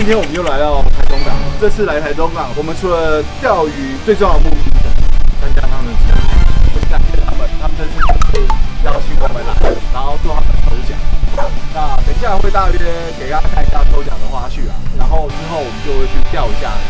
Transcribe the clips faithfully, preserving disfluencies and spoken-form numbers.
天我们又来到台中港。这次来台中港，我们除了钓鱼，最重要的目的参加他们的奖，不是感谢他们，他们这次邀请我们来，然后做他们的抽奖。那等一下会大约给大家看一下抽奖的花絮啊，然后之后我们就会去钓一下。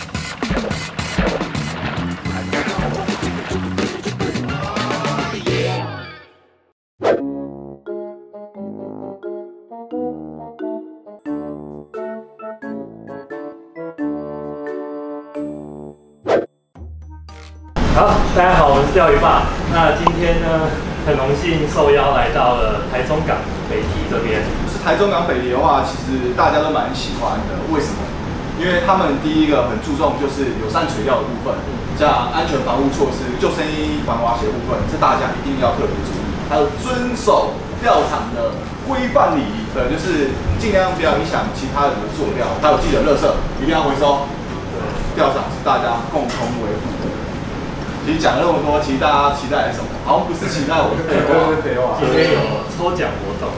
好，大家好，我是钓鱼爸。那今天呢，很荣幸受邀来到了台中港北堤这边。 是台中港北堤的话，其实大家都蛮喜欢的。为什么？因为他们第一个很注重就是友善垂钓的部分，像安全防护措施、救生衣、防滑鞋部分，这大家一定要特别注意。还有遵守钓场的规范礼仪，对，就是尽量不要影响其他人的作钓，还有自己的垃圾一定要回收。对，钓场是大家共同维护的。 其实讲了那么多，其实大家期待的是什么？好像不是期待我的废话，废话。 今天有抽奖活动。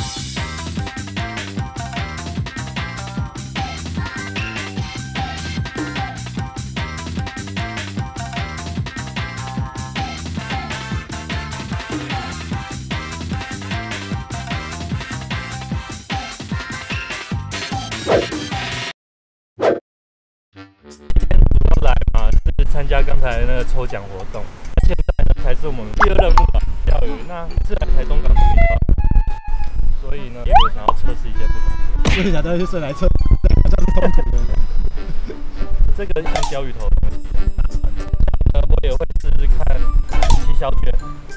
参加刚才那个抽奖活动，现在呢才是我们第二任务吧，钓鱼。那是来台中港的地方，所以呢，也有想要测试一些不同的。 为啥要就是来测，这是冲突的。 这个像钓鱼头的东西，呃，我也会试试看骑小卷，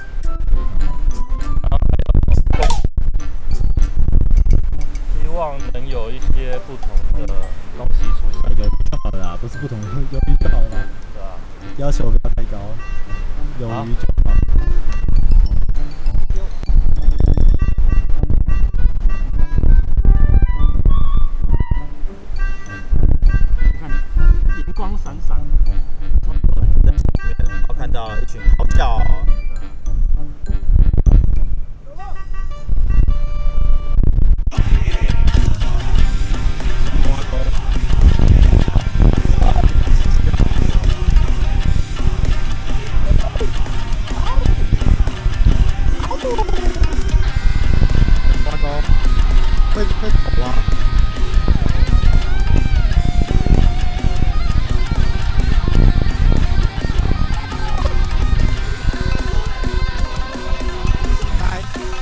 然后还有弓，希望能有一些不同的东西出现。 有就好了啦，不是不同，有鱼就好了啦。 要求不要太高，有鱼就好。你看，银光闪闪。 我看到一群好脚。 会会跑啊！来，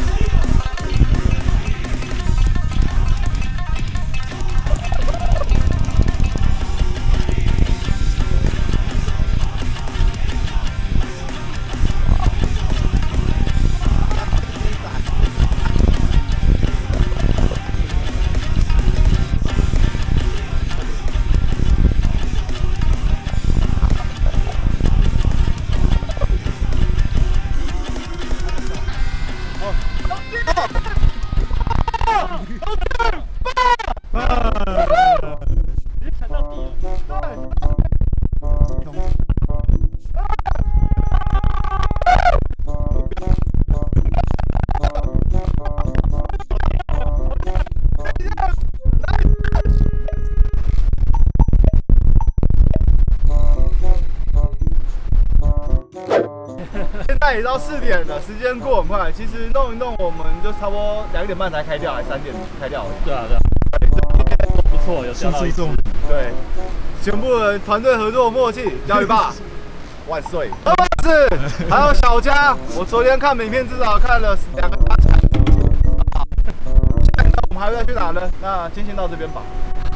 现在也到四点了，时间过很快。其实弄一弄，我们就差不多两点半才开钓，还三点开钓。 对啊，对啊，对，都不错，有钓到一只。 对，全部人团队合作默契，钓鱼爸万岁！二是还有小佳，我昨天看影片至少看了两个大彩。下一我们还会再去哪呢？那今天先到这边吧。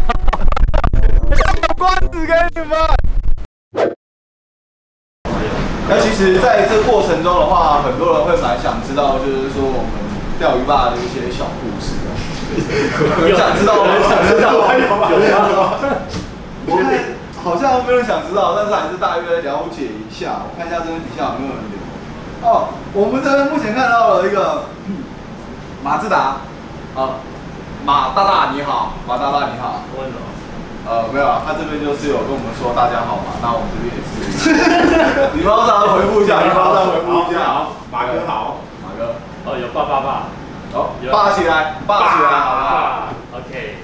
有关子给你们。 那其实，在这过程中的话，很多人会蛮想知道，就是说我们钓鱼爸的一些小故事哦。有想知道吗？想知道吗？有吗？我看好像没有人想知道，但是还是大约了解一下。我看一下这边底下有没有人留。哦，我们这边目前看到了一个马自达，啊，马大大你好，马大大你好。 问什么？ 呃，没有啊，他这边就是有跟我们说大家好嘛，那我们这边也是，礼貌上回复一下，礼貌上回复一下，好，马哥好，马哥， 哦，有爸爸爸， 好，霸起来，霸起来，好不好 ？OK。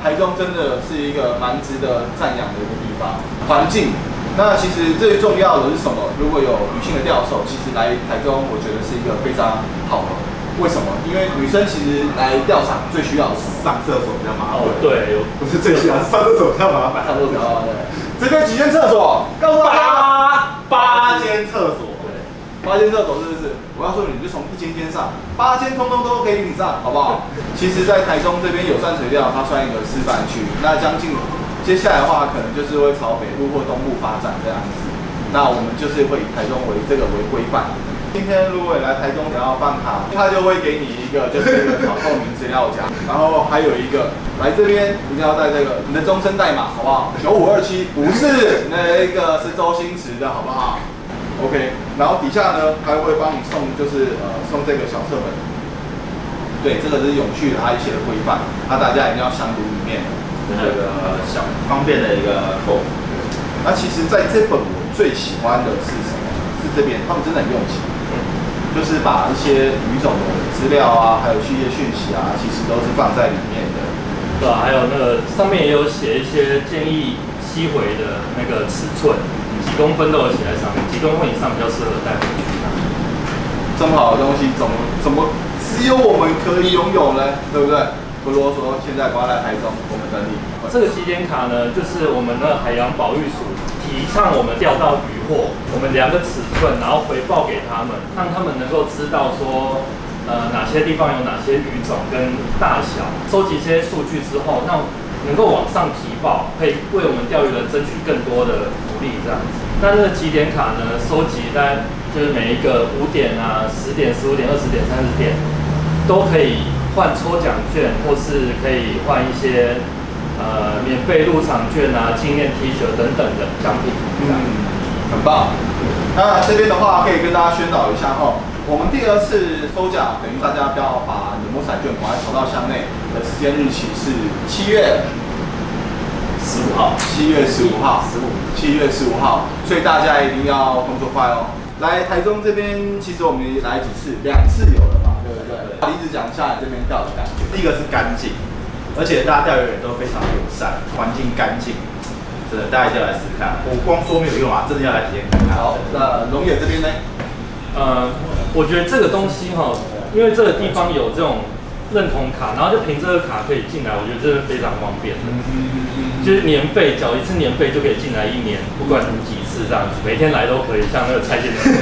台中真的是一个蛮值得赞扬的一个地方。环境，那其实最重要的是什么？如果有女性的钓手，其实来台中，我觉得是一个非常好的。为什么？因为女生其实来钓场最需要上厕所比较麻烦。 哦，对， 不是最需要，是上厕所比较麻烦。上厕所比较麻烦。这边几间厕所？告诉大家，八间厕所。对，八间厕所是不是？我要说你就从一间间上，八间通通都可以领上，好不好？其实，在台中这边友善垂钓，它算一个示范区。那将近接下来的话，可能就是会朝北部或东部发展这样子。那我们就是会以台中为这个为规范。今天如果你来台中想要办卡，他就会给你一个就是一个小透明资料夹，然后还有一个来这边一定要带这个你的终身代码，好不好？九五二七不是那一个是周星驰的，好不好 ？OK， 然后底下呢还会帮你送就是呃送这个小册本，对，这个是永续它一些的规范，那大家一定要详读里面那个小方便的一个扣。 那其实在这本我最喜欢的是什么？是这边他们真的很用心。就是把一些鱼种的资料啊，还有企业讯息啊，其实都是放在里面的。 对啊，还有那个上面也有写一些建议吸回的那个尺寸，几公分都有写在上面，几公分以上比较适合带回去。 这么好的东西，怎么怎么只有我们可以拥有呢？对不对？不啰嗦，现在刮来台中，我们等你。 这个起点卡呢，就是我们的海洋保育署提倡我们钓到渔获，我们量个尺寸，然后回报给他们，让他们能够知道说，呃，哪些地方有哪些鱼种跟大小，收集这些数据之后，让能够往上提报，可以为我们钓鱼人争取更多的福利这样子。那这个起点卡呢，收集在就是每一个五点啊、十点、十五点、二十点、三十点，都可以换抽奖券，或是可以换一些。呃，免费入场券啊、纪念 T 恤等等的奖品，嗯， 很棒。那这边的话，可以跟大家宣导一下哈，我们第二次抽奖，等于大家不要把你的摸彩券赶快投到箱内的时间日期是七月十五号，七月十五号，十五，七月十五号，所以大家一定要动作快哦。来台中这边，其实我们来几次，两次有了嘛，对不对？李子讲一下你这边钓的感觉。 第一个是干净。而且大家钓鱼人都非常友善，环境干净，真的大家一定要来试试看。我光说没有用啊，真的要来体验看看。 好，那龙野这边呢？ 呃，我觉得这个东西哈，因为这个地方有这种认同卡，然后就凭这个卡可以进来，我觉得这是非常方便的。就是年费缴一次年费就可以进来一年，不管你几次这样子，每天来都可以，像那个蔡先生。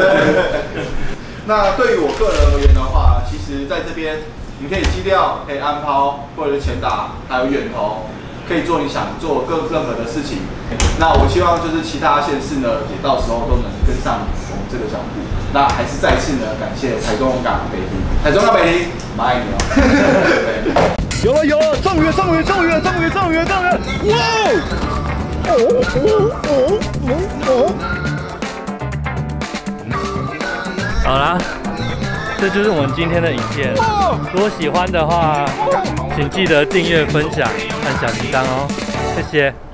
那对于我个人而言的话，其实在这边。你可以机钓，可以安抛，或者是前打，还有远投，可以做你想做各任何的事情。那我希望就是其他县市呢，也到时候都能跟上我们这个脚步。那还是再次呢，感谢台中港北堤，台中港北堤，我们爱你哦。 有了有了，中鱼中鱼中鱼中鱼中鱼中鱼！哇！哦哦哦哦！ 好啦。这就是我们今天的影片，如果喜欢的话，请记得订阅、分享、按小铃铛哦，谢谢。